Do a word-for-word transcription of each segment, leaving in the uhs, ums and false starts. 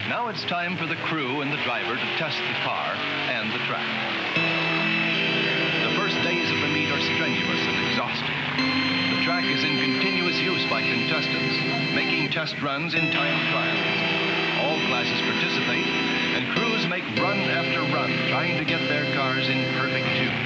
Now it's time for the crew and the driver to test the car and the track. The first days of the meet are strenuous and exhausting. The track is in continuous use by contestants, making test runs in time trials. All classes participate, and crews make run after run, trying to get their cars in perfect tune.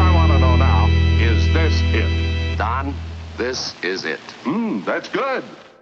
This is it. Hmm, that's good.